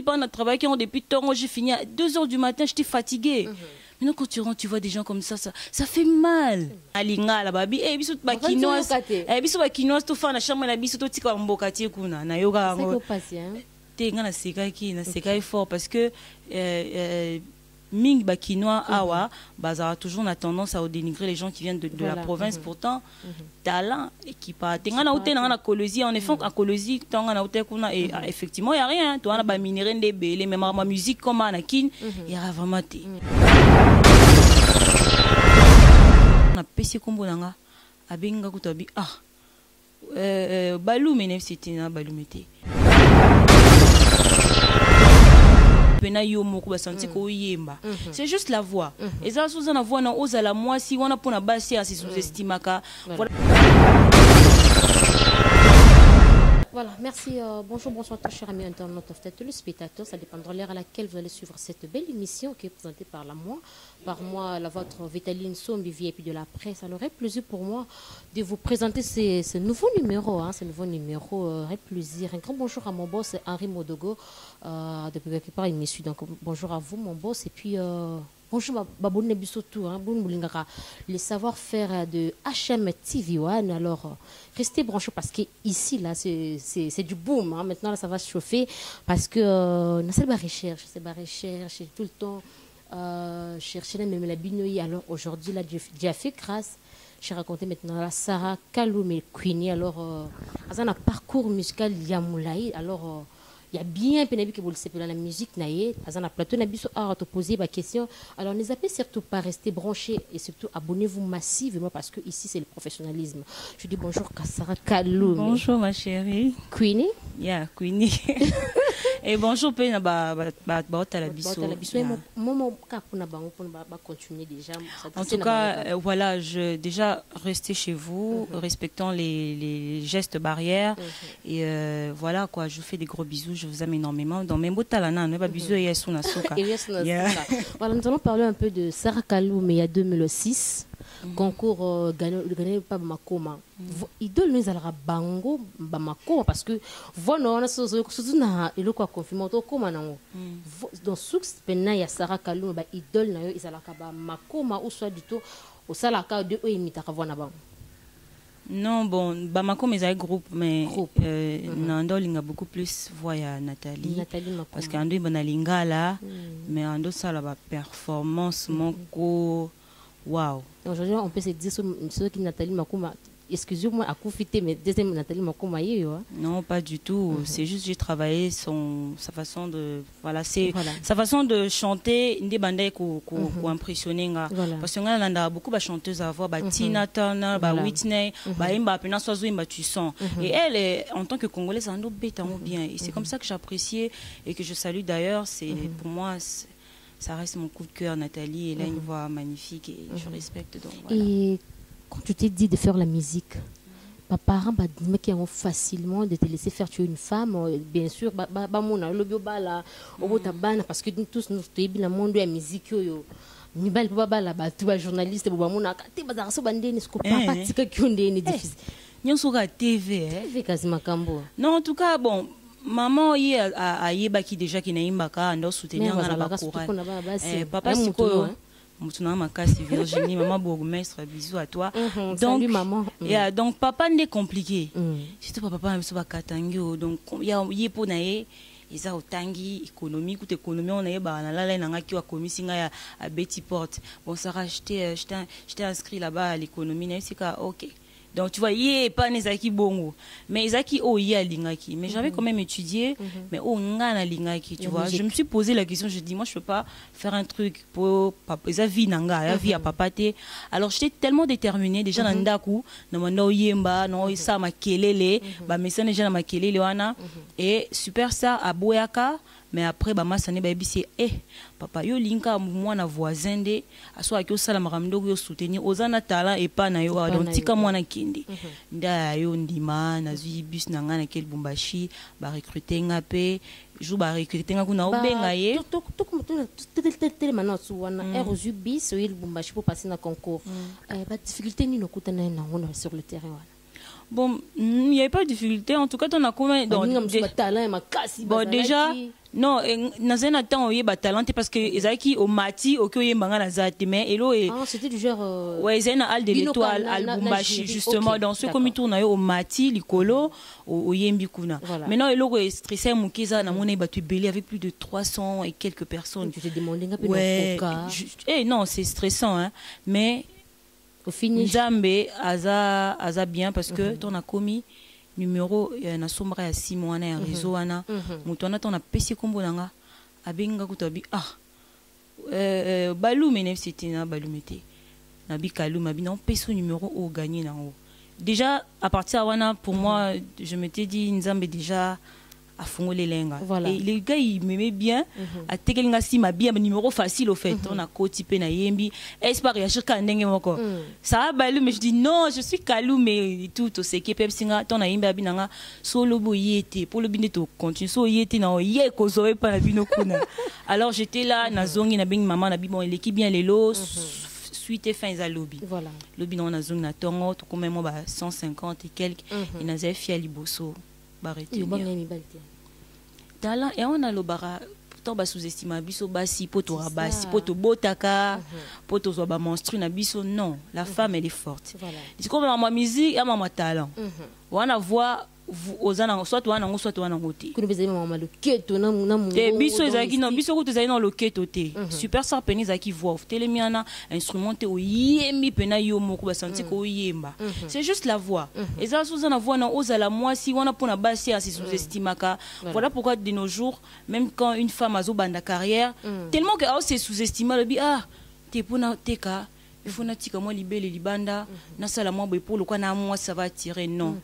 pas on a travaillé depuis temps, j'ai fini à 2 h du matin, j'étais fatiguée. Maintenant, quand tu rentres, tu vois des gens comme ça fait mal. Alinga la babi, biso ba quinoa, biso ba quinoa, tu fais na chambre na biso to tika mboka tie kuna na yoga ngo. Te nga na seka fort parce que Ming Bakinois Awa, bazar toujours a tendance à dénigrer les gens qui viennent de la province. Pourtant, talent et qui part. Tengana outé na Colosie, en effet, à Colosie, tengana outé kuna et effectivement, il y a rien. Toi, on a ba minéré des belé, même ma musique comme Anakin, il y a vraiment té. On a pessé combo nanga, abenga kutabi balou menem c'était na balou mété. C'est juste la voix. Et ça, sous la voix, on a la moi si on a pour la base, c'est sous-estimaka. Voilà, merci. Bonjour, bonsoir, chers amis internautes, téléspectateurs. Ça dépendra de l'heure à laquelle vous allez suivre cette belle émission qui est présentée par moi, la vôtre Vitaline Sombi, VIP de la presse. Ça aurait plaisir pour moi de vous présenter ce nouveau numéro. Ce nouveau numéro aurait plaisir. Un grand bonjour à mon boss Henri Modogo. Depuis quelque part, il me suit. Donc, bonjour à vous, mon boss. Et puis, bonjour, Baboune Bissotou, le savoir-faire de HM TV One. Alors, restez branchés parce que ici, là, c'est du boom. Maintenant, là, ça va se chauffer parce que c'est ma recherche, tout le temps. Chercher même la binoï. Alors, aujourd'hui, là, j'ai fait grâce. J'ai raconté maintenant la Sarah Kaloum et Queenie. Alors, dans un parcours musical Yamoulaï. Alors, il y a bien pénébi que vous le savez dans la musique naïe. Dans un plateau, n'a pas te poser ma question. Alors, ne zappez surtout pas rester branchés et surtout abonnez-vous massivement parce que ici c'est le professionnalisme. Je dis bonjour Sarah Kaloum. Bonjour ma chérie. Queenie. Yeah, Queenie. Et bonjour Pena continuer déjà. En tout cas, voilà, déjà restez chez vous, respectant les gestes barrières. Et voilà quoi, je vous fais des gros bisous, je vous aime énormément. Dans mes mots talana, ne pas bisous et Yasuna Soka. Voilà, nous allons parler un peu de Sarah Kaloum il y a 2006. Concours gagné par Makoma. Idole nous allons bango Bamako parce que voilà on a surtout na ilo kwa confirmer to koma nango. Dans souk pena ya Sarah Kaloum ba idole na yo izalaka ba Makoma ou soit du tout au salaka de imita kavona ba. Non, bon, Bamako, mais un groupe, mais Nando linga beaucoup plus voya Nathalie. Parce qu'Ando est linga là, mais Ando ça la performance, mon co. Wow. Aujourd'hui, on peut se dire ce qui Nathalie Makoma. Excusez-moi, à confiter, mais deuxième Nathalie Makoma. Non, pas du tout. C'est juste j'ai travaillé sa façon de sa façon de chanter. Des bandes qui impressionné. Parce qu'on a beaucoup de chanteuses à voir, Tina Turner, Whitney, Imba, tu sens. Et elle, en tant que Congolaise, elle a bien. Et c'est comme ça que j'appréciais et que je salue d'ailleurs. C'est pour moi. Ça reste mon coup de cœur, Nathalie. Elle a une voix magnifique et je respecte. Donc, voilà. Et quand tu t'es dit de faire la musique, mes parents qui ont facilement de te laisser faire tuer une femme, bien sûr, parce que tous nous sommes dans le monde de la musique. Ni bal baba la tu vas journaliste boba mona te bazara so bandeni ce papa tika kyondeni difficile. Nyonso ka TV quasiment kambo. Non, en tout cas bon. Maman y a yebaki déjà qui naimbaka ndo soutenir na ba courage. Papa siko mutuna makasi Virginie maman bourgmestre bisous à toi. Donc salut maman. Donc papa n'est compliqué. Surtout papa so bakatangi donc ya yepo na ye eza otangi économie toute économie on a ba na la na ki wa komisinga ya Betty Porte. Bon ça racheter j'étais inscrit là-bas à l'économie na c'est ka OK. Donc tu vois, il pas Nezaki bongo, mais Ezaki lingaki. Mais j'avais quand même étudié, mais ngana lingaki, tu vois. Je me suis posé la question, je dis moi je peux pas faire un truc pour papa, vie nanga, la vie à papate. Alors j'étais tellement déterminée déjà dans ndaku, na manda oyemba, na oysa makelele, ba messane déjà na makelele wana et super ça à Boyaka. Mais après bah masane ba bisi papa yo linka mwana voisin de aso akio sala makamdo yo soutenir ozana talent et pas na yo donc tika mwana kindi nda yo ndima na zui bus na ngana kel Bumbashi ba recruter ngape jou ba recruter ngakuna obenga ye tout maintenant wana erozu bis yo Bumbashi pour passer na concours ba difficulté ni nokutana na ngona sur le terrain. Bon, il n'y avait pas de difficulté. En tout cas, on a comment bon, déjà, non, dans un temps, il y a talent parce que Ezaki au Mati, au Kyoye Bangana Zate, mais c'était du genre. Ouais, c'est une halle de l'étoile, al Bumbashi, justement. Dans ce comité, on a eu au Mati, Likolo, au Yembi Kuna. Maintenant, il est stressé, Moukiza, on a battu Belé avec plus de 300 et quelques personnes. Tu t'es demandé un peu non, c'est stressant, hein, mais. Au finish. Nzambe aza bien parce que ton a commis numéro na sombra ya 6 mois na réseau wana mutu wana ton a pesi kombo nanga abenga kutabi balu menef c'était na balu mete na bi kaluma bi non peso numéro au gagné nango. Déjà à partir wana pour moi je m'étais dit Nzambe déjà à fond les lenga. Voilà. Et les gars ils m'aimaient bien à tekelinga si ma bien numéro facile au fait on a co-typé na yembi espoir ya chika ndenge moko ça a balu mais je dis non je suis kalou mais tout to c'est que pepsinga ton na yembi abinanga solo bo yete pour le bine to continue so yete na ye ko zoe pa na bino kuna. Alors j'étais là na zongi na bing maman na bi bon l'équipe bien les lots suite et fin ils a lobby. Voilà. Lobby na zone na tongo to comme moi 150 et quelques et na zé fia liboso. Talent et on a le bara pourtant ba sous-estimé biso basi poto rabasi poto botaka poto zo ba monstru na biso non la femme elle est forte. Voilà. C'est comme ma musique et ma talent. On a voix ozana soit wana ngo soit wana ngote kuna bezali mama loketo na biso ezaki non biso ko tozali na loketo te super star peni zaki voix telemiana instrumenté o yembi pena yo moko ba sentir ko yemba c'est juste la voix eza sozana voix na ozala moi si wana pona basi a sous-estimaka. Voilà pourquoi de nos jours même quand une femme a zo banda carrière tellement que c'est sous-estimé le bi te pona teka il faut na tika moi libele libanda na sala moi pour le quoi na moi ça va tirer non.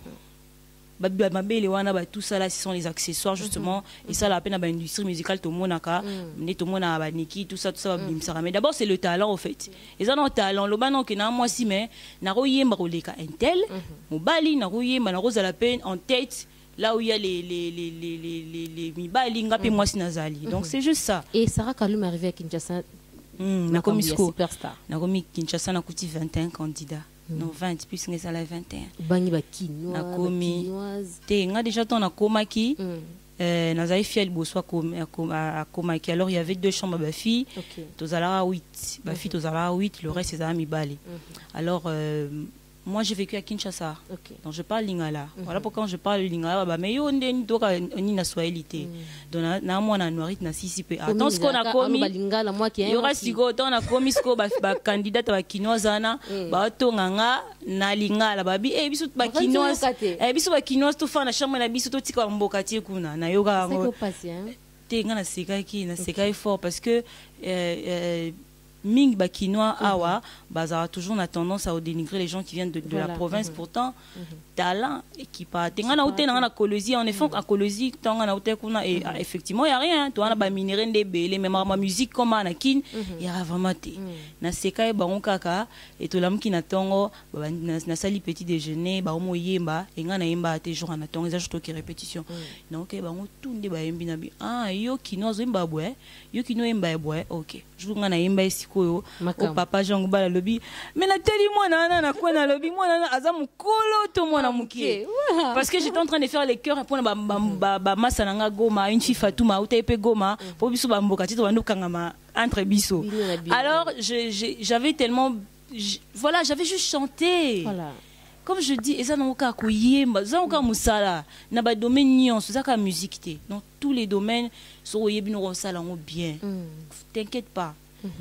Tout ça là ce sont les accessoires justement et ça la peine à l'industrie musicale tout le monde tout le monde a Niki tout ça mais d'abord c'est le talent au fait et ça non talent le banon que na moi si mais na royé maroleka intel mobali na royé na rose à la peine en tête là où il y a les mibali ngapi moi si nazali donc c'est juste ça. Et Sarah Kaloum est arrivée à Kinshasa na comme superstar na comme Kinshasa na kuti 21 candidats. Non 20 plus que ça la 21 bangi ba kinois na komi te nga déjà ton na komaki na zai fiel boso a komaki alors il y avait 2 chambres ba fille tozala 8 ba fille tozala 8 le reste c'est ami bali alors moi j'ai vécu à Kinshasa donc je parle lingala voilà pourquoi quand je parle lingala ba mais yo ndeni toka ni na swahilité donc na moi na noirit na sisi pe attends ce qu'on a commis il y aura sigo ton na commis ko ba candidat ba kinoisana ba to nganga na lingala ba bi biso ba kinois biso ba kinois to fa na chambre na biso to tika mboka tie kuna na yoga ngo te ngana sekaki na sekai fort parce que Ming Bakinois Awa, Bazar toujours on a tendance à dénigrer les gens qui viennent de la province. Pourtant, talent et qui part. T'engana outé dans la Colosie, en effet, en Colosie, t'engana outé kuna et effectivement il y a rien. Toi on a ba minerai de belé, mais ma musique comme anakin, il y a vraiment té. Na sekai ba on kaka et tout l'homme qui n'attend, na sali petit déjeuner, ba omo yemba, et ngana yemba té jour en attend, ils ajoutent qui répétition. Donc ba on tout de ba yembi nabi. Yo kino zimba bwe, yo kino yemba bwe, ok. Je ngana yemba koyo au papa Jean Ngubala lobby mais na teli mwana na kwa na lobby mwana aza mukolo to mwana mukie parce que j'étais en train de faire les chœurs pour ba massa nanga Goma une fille Fatouma ou tape Goma pour biso ba mboka tito bandu kangama entre biso alors j'avais tellement voilà j'avais juste chanté voilà comme je dis eza noka ko yemba za noka musala na ba domaine nyonso za ka musique té dans tous les domaines so yebi no sala ngo bien t'inquiète pas.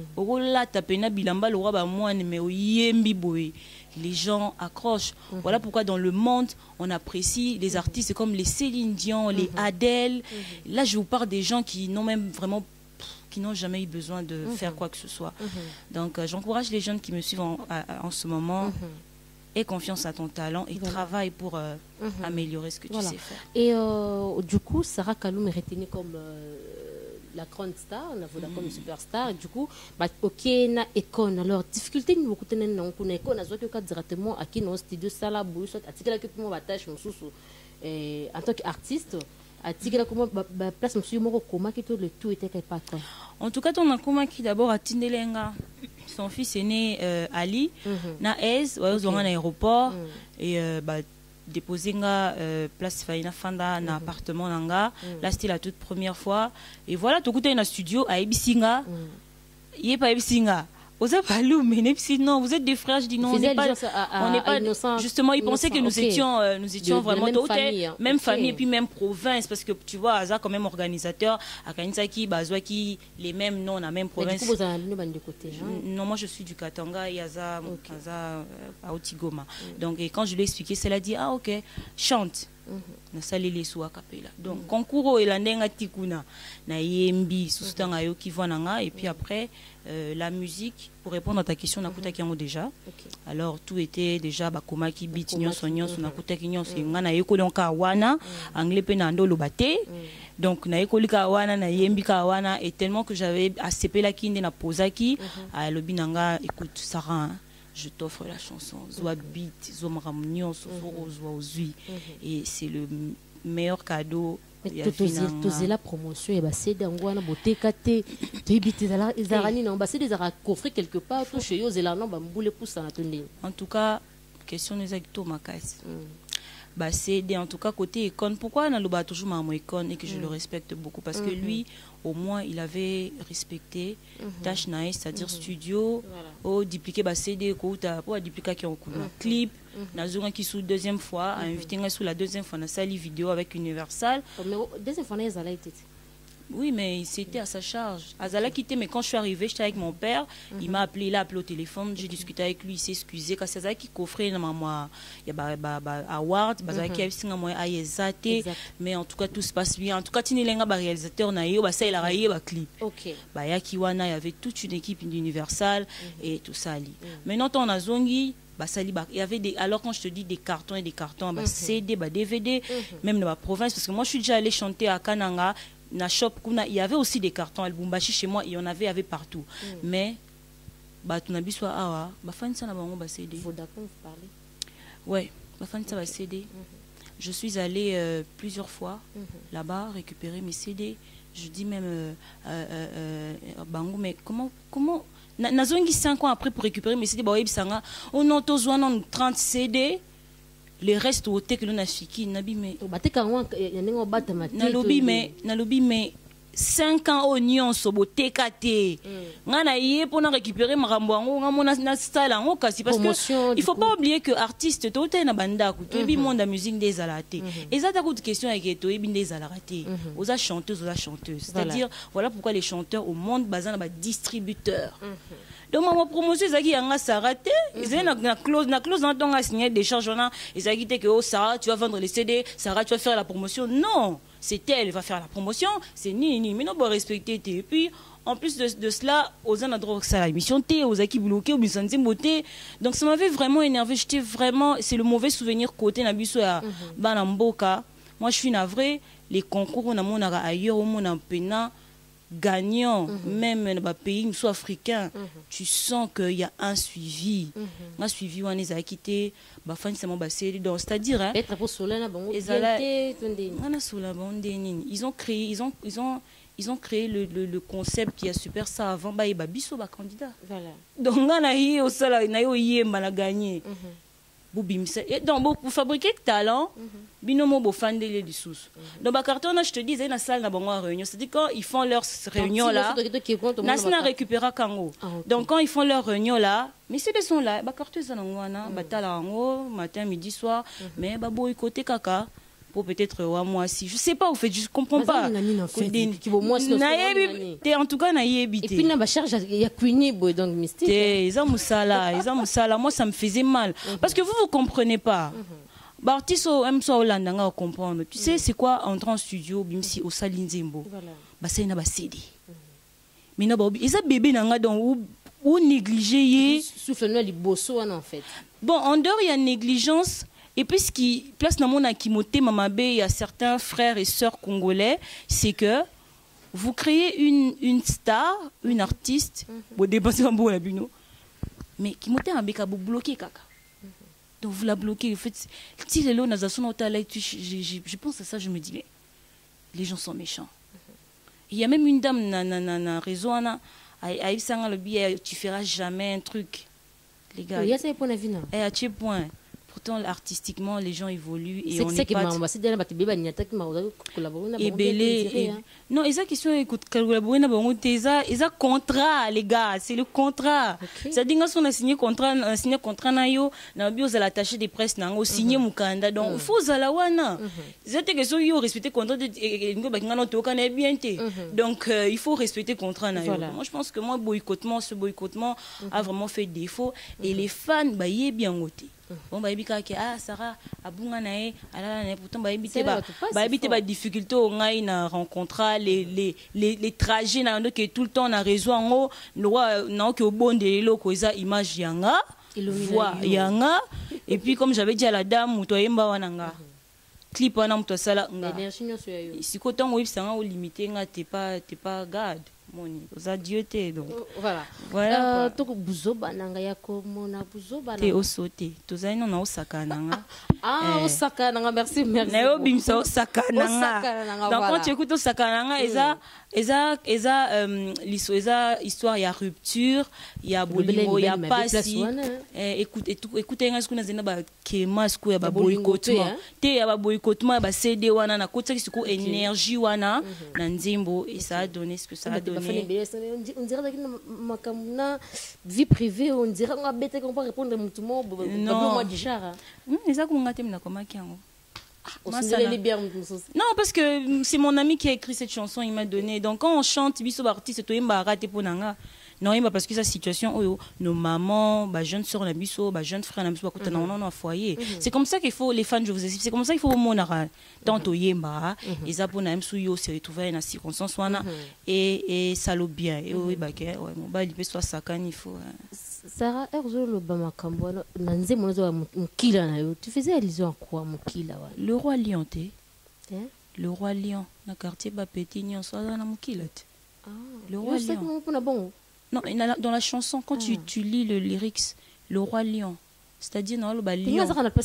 Les gens accrochent. Voilà pourquoi dans le monde on apprécie les artistes comme les Céline Dion, les Adèle. Là je vous parle des gens qui n'ont même vraiment qui n'ont jamais eu besoin de faire quoi que ce soit. Donc j'encourage les jeunes qui me suivent en ce moment. Aie confiance à ton talent et travaille pour améliorer ce que tu sais faire. Et du coup Sarah Kaloum est retenue comme la grande star, on a vu comme superstar, et du coup, ok, na école. Alors, difficulté, nous beaucoup tenons dans une école, on a joué directement à qui nous studio sala bouille, soit à tirer que moi m'attache mon sous en tant qu'artiste, à tirer comment place monsieur Moro comment qui tout le tout était quelque part quoi. En tout cas, on a comment qui d'abord à Tindelenga. Son fils est né Ali, na Aise, ouais, aux aéroport et déposé nga place Faina Fanda na appartement nanga. Là c'était la toute première fois et voilà tout côté na studio à Ebisinga. Il est pas Ebisinga. Vous avez pas loup, mais non, vous êtes des frères. Je dis non, on n'est pas innocent. Justement, ils pensaient que nous étions vraiment même famille et puis même province, parce que tu vois, Aza quand même organisateur, à Kanisaki, Bazouaki, les mêmes noms, la même province. Mais du coup, vous avez de côté. Non, moi je suis du Katanga et Aza à Otigoma. Donc, et quand je lui ai expliqué, elle a dit ah ok, chante. Na sali les sous capella. Donc concours et la nenga tikuna na yembi sustanga yo ki vananga et puis après la musique pour répondre à ta question na kuta kiango déjà. Alors tout était déjà bakoma ki beat nyonso na kuta nyonso ngana yeko donc wana anglais pe na ndolo baté. Donc na yeko lika wana na yembi ka wana et tellement que j'avais accepté la kinde na posaki à lobinanga écoute Sarah je t'offre la chanson Zoa beat Zoa Ramnion Zoa Ozui et c'est le meilleur cadeau. Toze la promotion et bah c'est d'angwana beauté kate tu habites là ils arani non bah c'est des ara coffrer quelque part tout chez eux là non bah boule pour ça attendez. En tout cas question des actos makas. Bah c'est en tout cas côté icône pourquoi na loba toujours ma icône et que je le respecte beaucoup parce que lui au moins il avait respecté tâche naïs c'est-à-dire studio au dupliquer bah CD kouta pour dupliquer qui en clip na zonga qui sous deuxième fois a invité nga sous la deuxième fois na sali vidéo avec Universal mais deuxième fois na zala été. Oui, mais c'était à sa charge. Azala quitté, mais quand je suis arrivée, j'étais avec mon père. Il m'a appelé, il a appelé au téléphone. J'ai discuté avec lui, il s'est excusé. Quand c'est ça qui coffrait, il y a award, qui a signé moi ayezate. Mais en tout cas, tout se passe bien. En tout cas, tu n'es pas réalisateur naïo, bah ça il a rayé le clip. Ok. Bah Yakiwana, il y avait toute une équipe d'Universal et tout ça. Maintenant, on a zongi. Bah, il y avait alors quand je te dis des cartons et des cartons, bah, CD, bah, DVD, même dans la province, parce que moi je suis déjà allée chanter à Kananga. Na shop il y avait aussi des cartons à Lubumbashi chez moi il y en avait partout mais bah tu n'as pas soit ah bah fan ça na bango ba CD Vodacom vous parlez ouais bah fan ça va CD je suis allée plusieurs fois là-bas récupérer mes CD je dis même bango mais comment nazongi 5 ans après pour récupérer mes CD bah oui bisanga on auto 30 CD les restes au que l'on a fiki nabi mais nalobi mais 5 ans oignon sobo TKT ngana yé pour récupérer marambo ngo na sala ngo kasi parce que il faut pas oublier que artiste to na banda ku to bi monde la musique des alaté et ça ta question avec to bi des alaté aux chanteuses c'est-à-dire voilà pourquoi les chanteurs au monde basé na ba distributeur. Donc ma promotion ezaki yanga sarate ils na clause dans ton a signé des charges on a ezaki te que oh Sarah tu vas vendre les CD Sarah tu vas faire la promotion non c'est elle qui va faire la promotion c'est ni mais non bon respecter et puis en plus de cela aux an droit ça la émission T aux aki bloqué au bisanzi beauté donc ça m'avait vraiment énervé j'étais vraiment c'est le mauvais souvenir côté na biso ya bana mboka moi je suis navré les concours on a mon ailleurs au mon pena gagnant même dans les pays soit africains tu sens qu'il y a un suivi un suivi on les a quitté bah fan c'est mon bassé donc c'est-à-dire hein ils ont créé le concept qui est super ça avant bah biso ba candidat voilà donc on a eu au sala na yo yemba na gagner donc pour fabriquer talent binomo bo fandele du sous donc ba carton je te dis na salle na bango réunion c'est-à-dire quand ils font leur réunion là na récupérer kango donc quand ils font leur réunion là mais c'est des sons là ba carton ça ngwana ba tala ngo matin midi soir mais ba boy côté kaka pour peut-être moi si je sais pas au fait je comprends pas en tout cas na yebi et puis na ba charge ya queenie boy donc mystique ils ont musala moi ça me faisait mal parce que vous comprenez pas bah artiste aime ça Hollande nga comprendre tu sais c'est quoi entrer en studio bimsi au Salinzembo bah c'est na ba CD mais na ba ils a bébé nanga donc ou négliger souffle no li bosso en fait bon en dehors il y a négligence. Et puis ce qui place dans mon akimoté Mamabe, il y a certains frères et sœurs congolais, c'est que vous créez une star, une artiste, mais qui monte un béca, vous bloquez kaka. Donc vous la bloquez. En fait, si les lots je pense à ça, je me dis, mais les gens sont méchants. Il y a même une dame na réseau, tu feras jamais un truc. Les gars. Il y a ça pour la vie, non? À quel point? pourtant artistiquement les gens évoluent et on c'est n'est pas ébélé. Non, et ça question écoute collaborer na bango teza eza contrat les gars, c'est le contrat. Ça dit qu'on a signé contrat na yo na bio za l'attaché des presse na ngo signé mukanda donc il faut za la wana. C'était que so yo respecter contrat de ngo ba ngana to kana bien té. Donc il faut respecter contrat na yo. Moi je pense que moi ce boycottement a vraiment fait défaut et les fans ba bien ngoté. Bon ba yebika ke Sarah abunga nae ala na pourtant ba yebite ba difficulté au ngai na rencontre les trajets na ndo que tout le temps na réseau ngo na ke obonde loko eza image yanga voix yanga et puis comme j'avais dit à la dame muto yemba wananga clip wana muto sala nga siko tango ibsanga au limité nga t'es pas garde moni aux adioté donc voilà to buzoba nanga yako mona buzoba te osote tozali non osaka nanga osaka nanga merci na yo bimsa osaka nanga donc quand tu écoutes osaka nanga eza histoire ya rupture ya bolingo ya pasi écoute nga skuna zena ba kema sku ya ba boycottement te ya ba boycottement ba CD wana na kotsa sku énergie wana na nzimbo et ça a donné ce que ça a donné. On dirait que ma vie privée, on dirait qu'on va bêter qu'on peut répondre à tout le monde. Non, parce que c'est mon ami qui a écrit cette chanson, il m'a donné. Donc quand on chante, biso artiste to imba raté pour nanga. Non, parce que sa situation, nos mamans, jeunes sœurs, jeunes frères, non, foyer. C'est comme ça qu'il faut, les fans, je vous explique, c'est comme ça qu'il faut au monde, tant au yemba, et ça pour nous, se retrouver dans la circonstance, et ça l'est bien. Et oui, il peut soit sacan, il faut. Sarah, le Bamakambo, tu faisais allusion à quoi, Mukila? Le roi lion, le roi lion, dans le quartier Bapétignon, soit dans la Mukila. Le roi lion. Non, dans la chanson, quand tu lis le lyrics, le roi lion, c'est-à-dire dans le lion.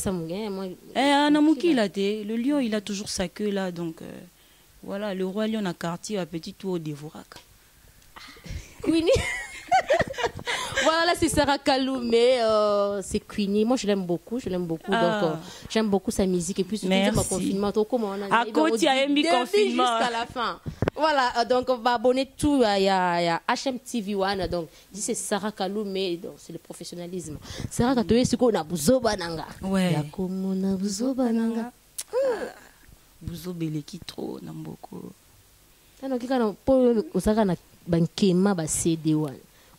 Le lion, il a toujours sa queue là, donc voilà, le roi lion a quartier à petit tour au dévorac. Queenie. Voilà, c'est Sarah Kaloumé, c'est Queenie. Moi, je l'aime beaucoup, donc j'aime beaucoup sa musique. Et puis, surtout, confinement, à côté, il y a un confinement jusqu'à la fin. Voilà, donc on va abonner tout. Il y a HMTV One, donc c'est Sarah Kaloumé, donc c'est le professionnalisme. Sarah Kaloumé, c'est quoi? On a Buzoba Nanga. Ouais. On a Buzoba Nanga. Buzobele qui trop, Namboko. Alors, on a Bankema, CD One.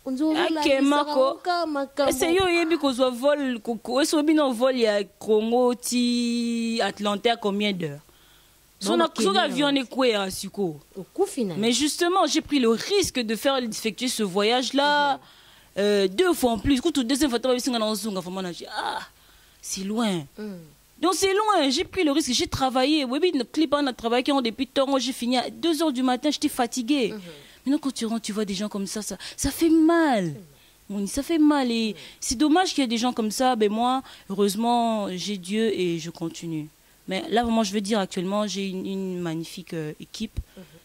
C'est yo yebi ko zo vol ko so bi no vol ya Congo ti Atlantique combien d'heures son avion est quoi suko. Mais justement j'ai pris le risque de faire effectuer ce voyage là 2 fois en plus tout deuxième fois c'est loin. Donc c'est loin, j'ai pris le risque, j'ai travaillé, oui, le clip on a travaillé depuis temps, j'ai fini à 2 h du matin, j'étais fatiguée. Maintenant, quand tu rentres, tu vois des gens comme ça fait mal. Ça fait mal. Et c'est dommage qu'il y ait des gens comme ça. Mais moi, heureusement, j'ai Dieu et je continue. Mais là, vraiment, je veux dire, actuellement, j'ai une magnifique équipe.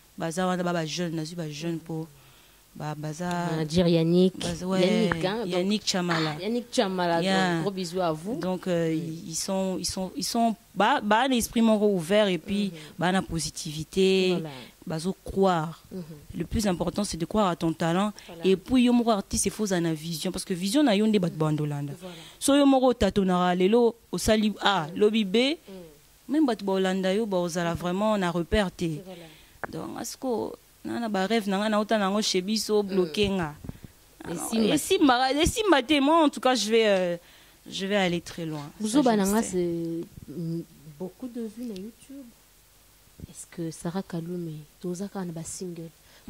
Jeune pour... dire Yannick. Yannick Chamala. Yannick Chamala, gros bisous à vous. Donc, ils sont l'esprit moro ouvert et puis, la positivité. Croire. Le plus important, c'est de croire à ton talent. Et puis, il y a artiste, il faut une vision. Parce que vision, il y a une débat de bandolanda. So, il y a tatonara, lelo, au sali A, lobby B, même bat bolanda, yo, a vraiment, on a repéré. Donc, est-ce que, on a rêve, on a autant de chez Bisso, bloqué. Et si moi, en tout cas, je vais aller très loin. Buzobananga, c'est beaucoup de vues sur YouTube. Est-ce que Sarah Kaloumé, tozaka na ba single,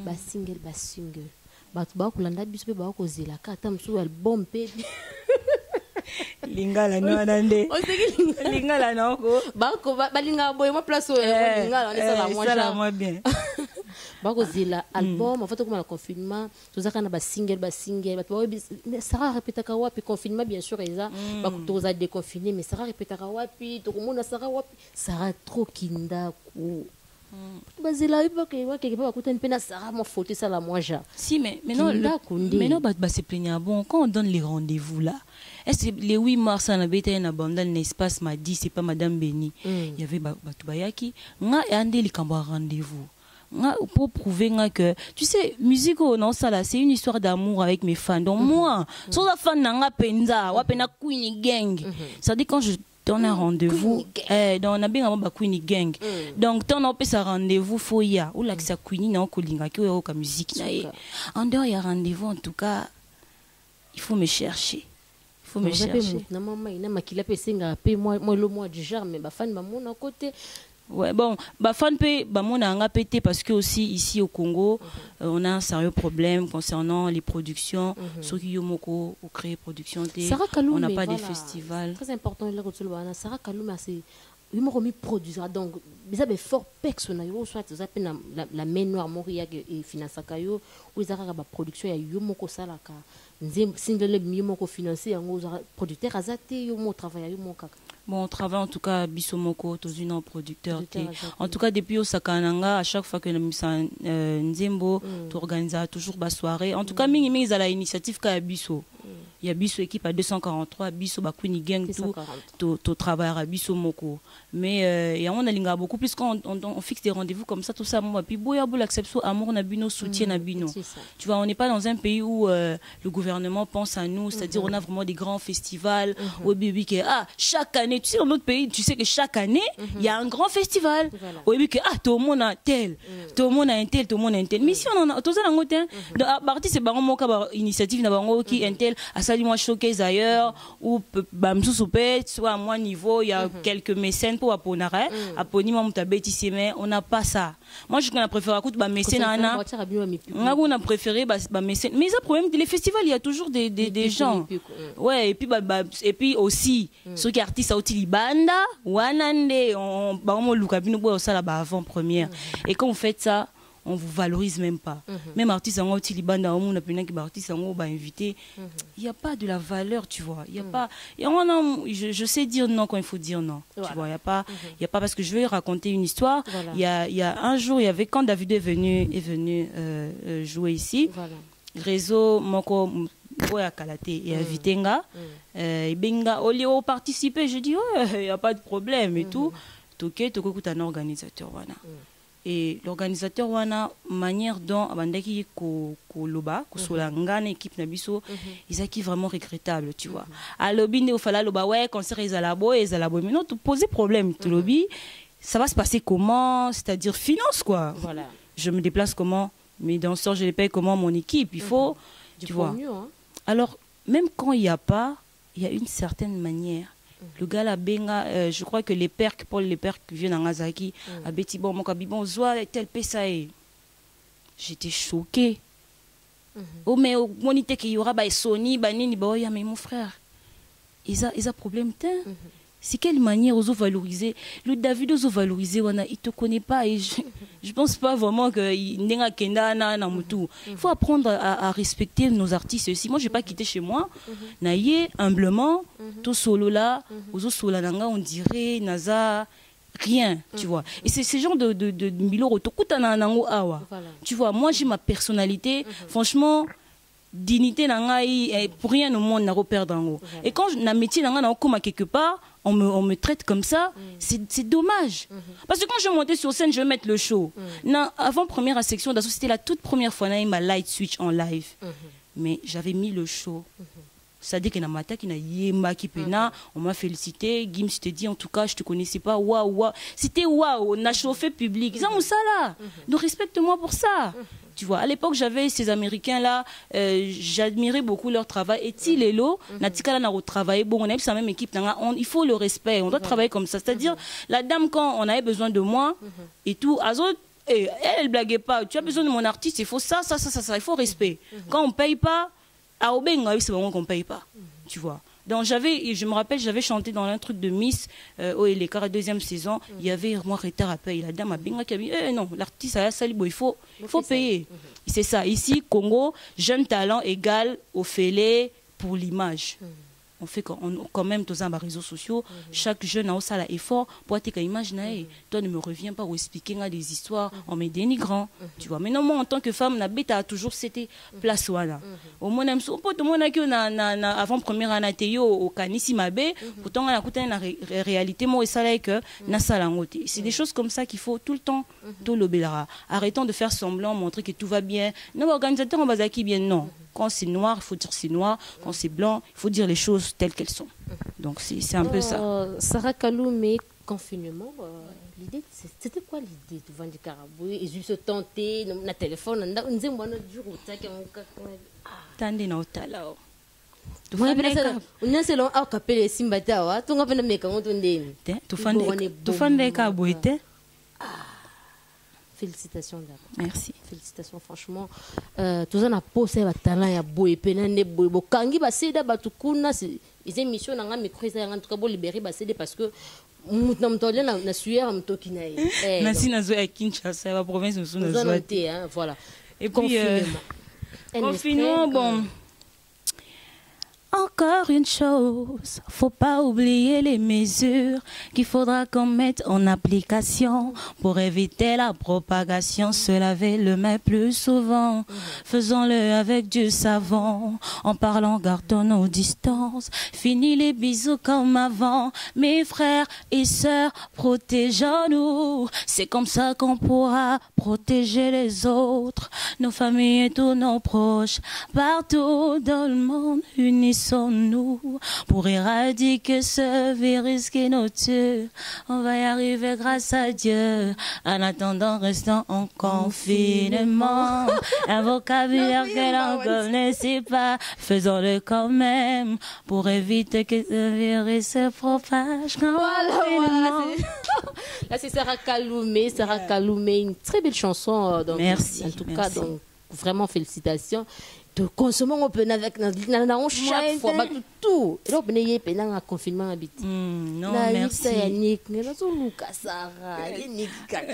batu ba kulanda biso pe ba ko zela ka ta msu album pe lingala no anande lingala no ko ba ko ba linga boy mo place lingala on ça moi bien ba ko zela album en fait comme le confinement tozaka na ba single batu Sarah répétaka wapi confinement bien sûr eza ba ko toza déconfiné mais Sarah répétaka wapi to komona Sarah wapi Sarah trop kinda ko bazela iba ke wa quelque part côté pena ça mon faute ça la moi ja. Si mais maintenant bah se plaignent bon quand on donne les rendez-vous là. Est-ce que les 8 mars on avait été en dans l'espace m'a dit c'est pas madame Béni. Il y avait Batubayaki, nga ande li kamba rendez-vous. Pour prouver que tu sais musique non ça là c'est une histoire d'amour avec mes fans donc moi sur la fan nanga penza wa pena Queen Gang ça dit quand je donne un rendez-vous donc on a bien ba Queen Gang donc ton on peut ça rendez-vous faut ya ou là que ça Queen na kolinga ki o ka musique na en dehors il y a rendez-vous en tout cas il faut me chercher faut me chercher na maman ina makila pe singa pe moi le mois du genre mais ba fan ba mon côté. Ouais, bon, bah fan pe, bah mon a pété parce que aussi ici au Congo, on a un sérieux problème concernant les productions. Ceux qui ont créé production, on n'a pas de festivals. Très important le retour là. Sarah Kaloum c'est il m'a remis produire donc bizarre mais fort personnel soit ça peine la main noire moria et finance kayo ou ils ba production ya yomoko salaka nzem single yomoko financer en producteur azate yomo travail yomo kaka. Bon, on travaille en tout cas Bissomoko, tous une producteur. En tout cas, depuis au Sakananga, à chaque fois que nous sommes Nzembo, tu organises toujours la soirée. En tout cas, ils ont l'initiative qu'a Bisso. Il y a Bisso équipe à 243, Bisso Bakuni Gang, tout travail à Bisso Moko. Mais et on a beaucoup plus quand on fixe des rendez-vous comme ça, tout ça. Puis boya boule acception, amour nabino, soutien nabino. Tu vois, on n'est pas dans un pays où le gouvernement pense à nous, c'est-à-dire on a vraiment des grands festivals. Au bébé que chaque année, tu sais dans notre pays, tu sais que chaque année il y a un grand festival. Au bébé que tout le monde a tel, tout le monde a un tel, tout le monde a un tel. Mais si on en a tout ça dans notre à partir c'est bango moka initiative na bango qui un tel moi showcase ailleurs ou soit à moi niveau il y a quelques mécènes pour aponare aponi moi mutabeti mais on n'a pas ça. Moi je préfère écoute ba mécène on a préféré ba mécène mais ça problème les festivals il y a toujours des gens ouais et puis aussi ceux qui artistes au tilibanda wanande on ba mo luka bino bo ça là ba avant première et quand vous faites ça on vous valorise même pas. Même artiste en Tilibanda, on a qui artiste en invité. Il y a pas de la valeur, tu vois. Il y a pas. Et je sais dire non quand il faut dire non. Voilà. Tu vois, il y a pas parce que je vais raconter une histoire. Voilà. Il y a un jour, il y avait quand David est venu jouer ici. Voilà. Réseau moko boya kalate et invité nga et benga olio participer, je dis il y a pas de problème et tout. Toké un organisateur voilà. Et l'organisateur wana manière dont abandaki ko loba ko solangana équipe na biso ils vraiment regrettable tu vois à lobby ne fala loba ouais concert ezalabo mais non tu poser problème tu lobby ça va se passer comment c'est-à-dire finance quoi voilà je me déplace comment mes danseurs je les paye comment mon équipe il faut tu vois mieux, hein. Alors même quand il y a une certaine manière. Le gars la benga je crois que les percs Paul les percs viennent en Nazaki à Betty bon mon kabibon zoa tel pesae j'étais choquée oh mais au monité qu'il y aura ba Sony ba nini ba ya mais mon frère ils a problème c'est quelle manière aux valoriser le David aux valoriser wana il te connaît pas et je pense pas vraiment que nenga kenda na mutu il faut apprendre à respecter nos artistes aussi moi je vais pas quitter chez moi naïe humblement tout solo là aux solo nanga on dirait naza rien tu vois et c'est ce genre de miloro to kutana nango awa tu vois moi j'ai ma personnalité franchement dignité nangai pour rien au monde na reperdre en haut et quand na métier nanga na comme quelque part on me traite comme ça c'est dommage parce que quand je montais sur scène je vais mettre le show avant première section d'assaut c'était la toute première fois na ma light switch en live mais j'avais mis le show c'est-à-dire que na mata qui na yemba qui pena on m'a félicité Gims te dit en tout cas je te connaissais pas waouh c'était waouh on a chauffé public ça ça là donc respecte-moi pour ça. Tu vois, à l'époque, j'avais ces Américains-là, j'admirais beaucoup leur travail. Et Tilelo, Natika n'a travaillé, bon, on a eu sa même équipe, il faut le respect, on doit travailler comme ça. C'est-à-dire, la dame, quand on avait besoin de moi, et tout, Azot, elle blaguait pas, tu as besoin de mon artiste, il faut ça, il faut respect. Quand on paye pas, à Obenga, c'est vraiment qu'on paye pas, tu vois. Donc je me rappelle, j'avais chanté dans un truc de Miss au Elekara deuxième saison, il y avait moi retard à payer. La dame a bien qui a dit non, l'artiste a salibo, il faut payer. C'est ça. Ici Congo, jeune talent égal au fêlé pour l'image. on fait quand même tous les réseaux sociaux. Chaque jeune a aussi l'effort pour être imaginer. Toi, ne me reviens pas ou expliquer des histoires en me dénigrant. Tu vois. Mais non, moi, en tant que femme, la bête a toujours cette place. Au moins, avant première année, au Kanisi Mabé, pourtant, on a écouté une réalité. Moi, ça là que c'est des choses comme ça qu'il faut tout le temps. Tout l'obéira. Arrêtons de faire semblant, montrer que tout va bien. Non, organisateur, on va qui bien. Non. Quand c'est noir, il faut dire c'est noir. Quand c'est blanc, il faut dire les choses telles qu'elles sont. Donc, c'est un peu ça. Sarah Kaloumé, confinement, l'idée, c'était quoi l'idée de vendre du carabou? Et juste tenter, le téléphone, on disait, moi, notre jour, Tandis na otala o. Unaselo au kapele simbata wa tunga pena meka ngotondeni. Tufande ka boite. Félicitations d'abord. Merci. Félicitations franchement. Tous on a posé ba talent ya boye pena ne boye bokangi ba seda batukuna les émissions na ngami croisa en tout cas bo libérer ba seda parce que mutu mtole na suyer mtoki na ye. Na sina zo ya Kinshasa la province nous sommes zo. Voilà. Et puis confinement bon. Encore une chose, faut pas oublier les mesures qu'il faudra qu'on mette en application pour éviter la propagation. Se laver le main plus souvent, faisons-le avec du savon. En parlant, gardons nos distances. Fini les bisous comme avant. Mes frères et sœurs, protégeons-nous. C'est comme ça qu'on pourra protéger les autres, nos familles et tous nos proches. Partout dans le monde, unissons nous pour éradiquer ce virus qui nous tue. On va y arriver grâce à Dieu. En attendant, restons en confinement. Un vocabulaire que l'on ne connaissait pas, faisons-le quand même pour éviter que ce virus se propage. Voilà. Là, c'est Sarah Kaloumé. Sarah Kaloumé, une très belle chanson. Donc, merci. En tout cas, donc, vraiment félicitations. De consommer on peut avec chaque fois bah tout et là on est pendant un confinement habité non merci Yannick ne la zo Lucas Sarah Yannick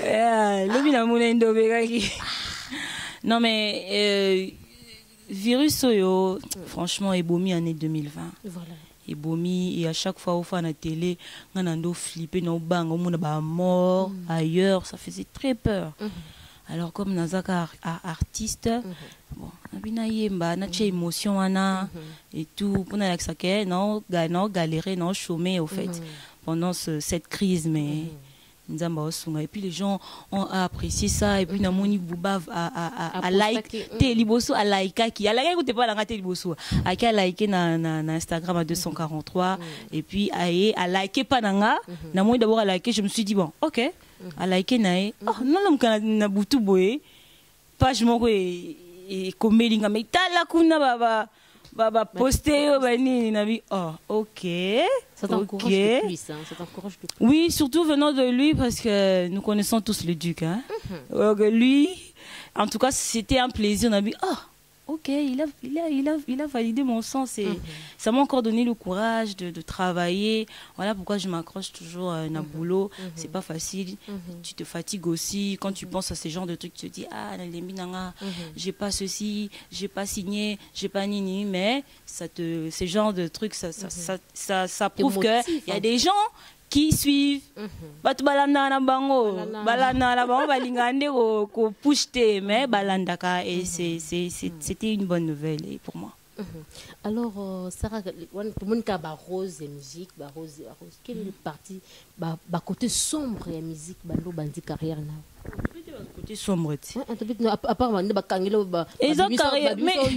non mais virus yo franchement ebomi année 2020 voilà ebomi et à chaque fois au fan à télé on a ndo flipper no bang on a ba mort ailleurs ça faisait très peur. Alors comme Nazaka artiste, bon, na yemba na che émotion ana et tout pour na l'accès non galérer non chômer au fait pendant cette crise mais et puis les gens ont apprécié ça et puis na moni buba a like te liboso a like qui a like écoutez pas la te liboso a qui a like na Instagram à 243 et puis a like pas nanga na moni d'abord a like je me suis dit bon OK a like nae oh non na butu boye page moko et komelinga mais tala kuna baba poster bani nabi oh OK ça t'encourage de plus ça t'encourage de plus. Oui surtout venant de lui parce que nous connaissons tous le duc hein lui en tout cas c'était un plaisir nabi oh OK, il a validé mon sens et ça m'a encore donné le courage de travailler. Voilà pourquoi je m'accroche toujours à un boulot. C'est pas facile. Tu te fatigues aussi. Quand tu penses à ces genres de trucs, tu te dis ah, j'ai pas ceci, j'ai pas signé, j'ai pas nini. Mais ces genres de trucs, ça prouve qu'il y a des gens qui suivent batu balanda na bango balanda na bango balingande ko pushte mais balandaka et c'était une bonne nouvelle pour moi. Alors Sarah tout le monde ka ba rose musique ba rose quelle est partie ba côté sombre ya musique bando bandi carrière na côté sombre à part ba kangelo ba carrière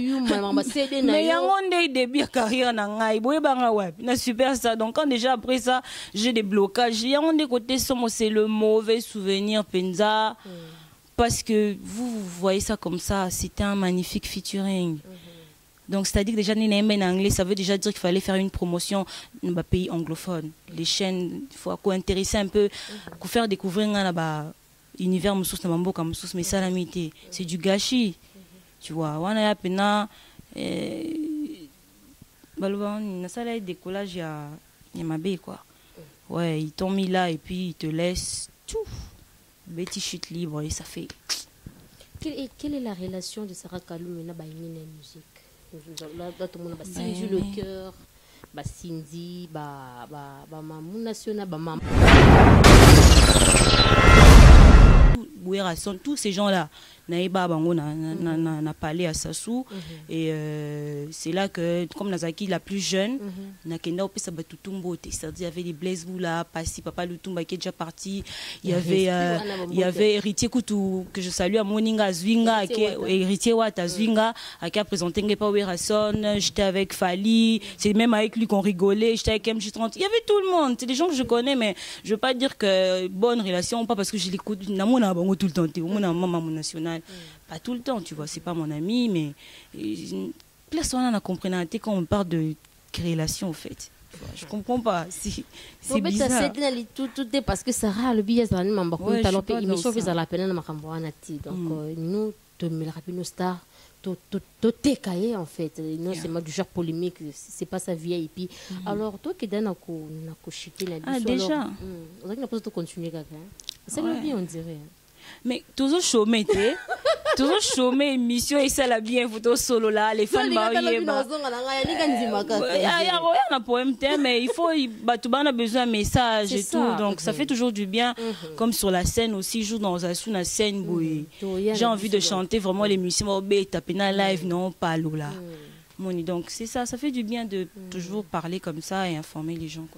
mais yango ndé début carrière na ngai boye banga wapi na superstar donc quand déjà après ça j'ai des blocages yango ndé côté sombre c'est le mauvais souvenir penza parce que vous voyez ça comme ça c'était un magnifique featuring. Donc, c'est-à-dire que déjà, en anglais, ça veut déjà dire qu'il fallait faire une promotion dans les pays anglophones. Les chaînes, il faut intéresser un peu, pour faire découvrir l'univers mais ça, c'est du gâchis. Tu vois, on a peine ça décollage, il y a ma baie, quoi. Ouais, ils t'ont mis là et puis ils te laissent tout. Betty chute libre et ça fait. Quelle est la relation de Sarah Kaloumé et la musique? Là, tout le monde a saisi le cœur. ba Cindy, ba Mamou National, ba Mamou. Tous ces gens-là, n'a parlé à Sassou. Et c'est là que, comme Nazaki, la plus jeune, c'est-à-dire il y avait les Blaise Boula, Passi, Papa Lutumba qui est déjà parti. Il y avait Héritier Koutou, que je salue à Moninga Zwinga, Héritier Wata Zwinga, qui a présenté Ngepa Rasson. J'étais avec Fali, c'est même avec lui qu'on rigolait. J'étais avec MJ30. Il y avait tout le monde. C'est des gens que je connais, mais je ne veux pas dire que bonne relation, pas parce que je l'écoute tout le temps. Maman national, pas tout le temps, tu vois, c'est pas mon ami, mais personne n'a compris quand on parle de relation, en fait. Je comprends pas, c'est bizarre. Tout est parce que Sarah, le billet, c'est donc nous, nos stars, tout est caillé en fait. Non, c'est du genre polémique, c'est pas sa vie. Et puis, alors, toi qui donnes à chiter la ah, déjà. On a pas continuer, c'est le bien, on dirait. Mais toujours chômé, toujours chômé, émission et ça la bien photo solo là, les fans mais il faut tout le monde a besoin de message et tout, donc ça fait toujours du bien. Comme sur la scène aussi, joue dans une scène j'ai envie de chanter vraiment les musiques, taper dans live, non pas là. Donc c'est ça, ça fait du bien de toujours parler comme ça et informer les gens.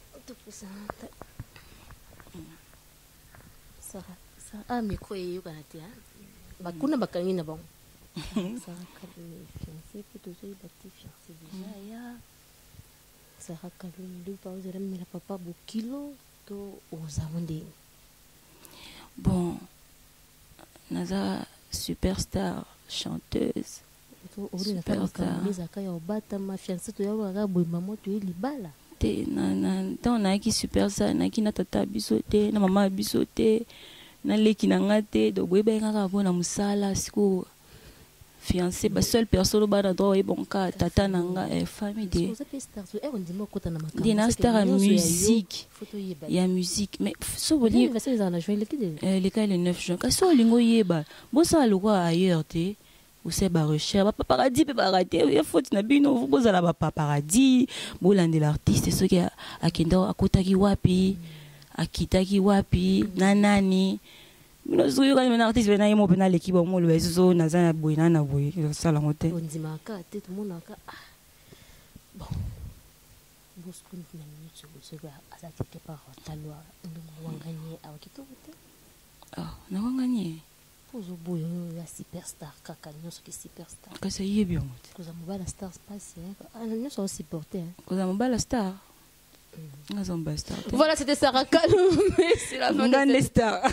Ah, mais quoi, il y a bakuna bakangi na bon. Ça Kalou fiancé pour toujours bâti fiancé déjà ya. Sarah Kalou lui parle de la papa Bokilo to Ozawande. Bon, Naza superstar chanteuse. Superstar. Les akaya obata ma fiancé to ya ga boy maman to libala. Te na na ki superstar na ki na tata bisote na mama bisote. Na leki na ngate do boyeba ngaka bona musala siko fiancé ba seule personne ba na droit bonka tata nanga famille de na star à musique il y a musique mais so boli le cas le 9 juin ka so lingo yeba bo ça le quoi ailleurs te ou c'est ba recherche ba paparazzi pe ba raté il faut na bino vous boza la ba paparazzi bo lande l'artiste ce qui a kendo akotaki wapi akitaki wapi nanani minozo yo kana artiste bena yemo bena l'équipe mo le zo nazana boyina na boy ça la moté ondima ka tête mon aka bon bosku na minute zo ba azaki te par talwa ndo wanganye awakito wote na wanganye pozo boyo ya superstar kaka nyoso ki superstar ka ça y est bien koza mobala star space nyoso supporter koza mobala star. Voilà, c'était Sarah Kalou. C'est la fin de stars.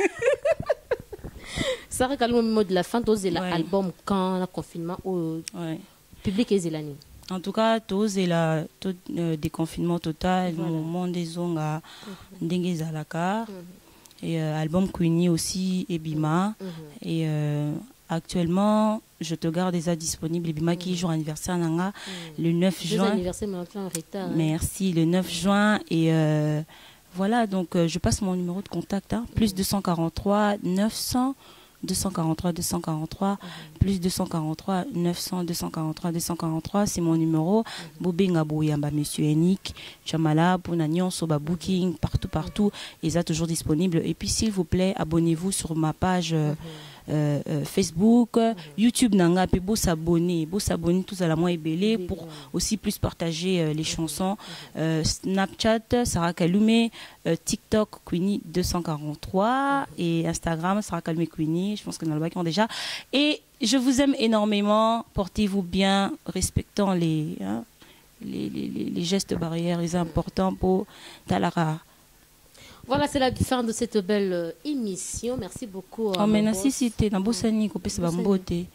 Sarah Kalou, au mot de la fin, tu as l'album quand le confinement au public et Zélani. En tout cas, tu as déconfinement total, le moment des ongas, Dengue Zalaka, et album Queenie aussi, et Bima. Et actuellement, je te garde déjà disponible. Bima qui joue anniversaire Nanga le 9 juin. Anniversaire, mais en retard. Merci, le 9 juin. Et voilà, donc je passe mon numéro de contact. Plus 243 900 243 243 plus 243 900 243 243, c'est mon numéro. Bobenga Bouyamba, monsieur Enik Chamala pour Nagnon Soba Booking partout et ça toujours disponible. Et puis s'il vous plaît, abonnez-vous sur ma page Facebook, YouTube nanga pe beau s'abonner tous à la moins belé pour aussi plus partager les chansons. Snapchat Sarah Kalume, TikTok Queenie 243 et Instagram Sarah Kalume Queenie. Je pense que dans le bac déjà. Et je vous aime énormément. Portez-vous bien, respectant les gestes barrières, c'est important pour Talara. Voilà, c'est la fin de cette belle émission. Merci beaucoup. Oh, mais si c'était dans Bossani, qu'on peut se bamboter.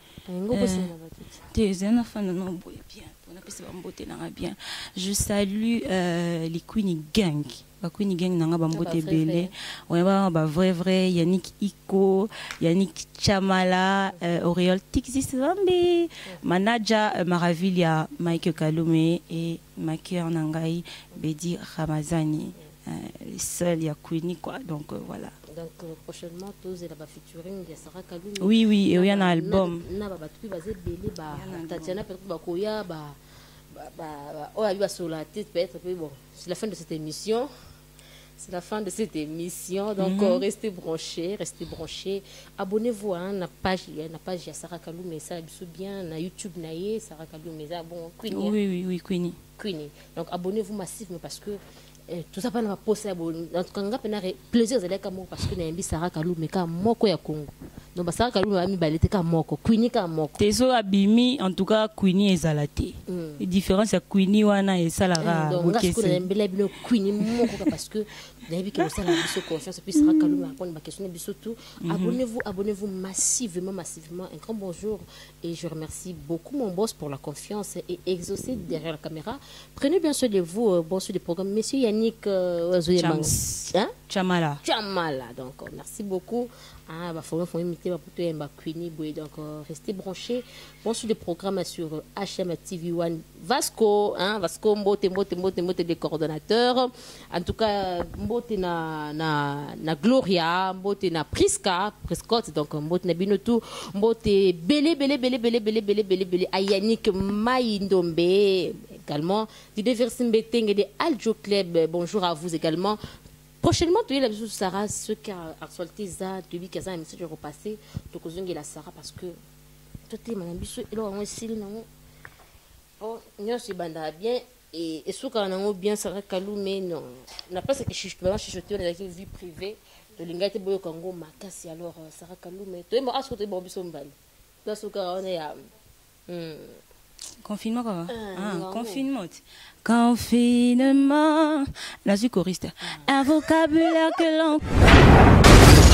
Je salue les Queenie Gang. Queenie Gang nanga bambote belé. Ouais ba vrai Yannick Iko, Yannick Chamala, Auréole Tixis Zambi, Manaja Maravilia, Mike Kalume et Maker Nangai Bedi Ramazani. Les seuls, il y a Queenie quoi, donc voilà. Donc prochainement, tous la featuring de Sarah Kalou. Oui, et il y a un album. Tatiana Bakoya, on a vu sur la tête peut-être, bon, c'est la fin de cette émission. C'est la fin de cette émission. Donc, restez branchés, restez branchés. Abonnez-vous à la page de Sarah Kalou, mais ça, bien, na YouTube, Sarah Kalou, mais ça, bon, Queenie. Oui, Queenie. Queenie. Donc, abonnez-vous massivement parce que tout ça, pas na poster. En tout cas, on a plaisir de les camours parce que na Sarah Kalou, mais quand moko ya Congo. Donc, Sarah Kalou a mis balete quand moko, Queenie quand moko. Teso abimi, en tout cas, Queenie est zalaté. La différence, c'est Queenie wana et Salara. Donc, on a Queenie moko parce que ça la confiance et puis Sarah Kalou répondre ma question tout. Abonnez-vous massivement. Un grand bonjour et je remercie beaucoup mon boss pour la confiance et exaucer derrière la caméra. Prenez bien soin de vous, bon sur le programme. Monsieur Yannick Chamala. Donc merci beaucoup. Faut imiter Queenie. Donc restez branchés. Bon sur le programme sur HM TV1 Vasco, Mbote des coordonnateurs. En tout cas, Mbote na Gloria, Mbote na Prescott, donc Mbote na Binotou, Mbote belé à Yannick Maïndombe également, du Versimbeteng et de Aljo Club. Bonjour à vous également. Prochainement, tu es la bisou Sarah, ceux qui ont actualité ça depuis 15 ans, je vais repasser, donc on la Sarah parce que tout est mon bisou, et là on est style non. Oh, nous c'est banda bien et ce qu'on a bien Sarah Kalou mais non, on n'a pas ce que je suis chuchoté dans la vie privée de l'ingate boyo Congo makasi alors Sarah Kalou mais tu es moi à ce que tu es bon bisou mbali. Là ce qu'on a Confinement quoi? Confinement. Confinement. La choriste. Un vocabulaire que l'on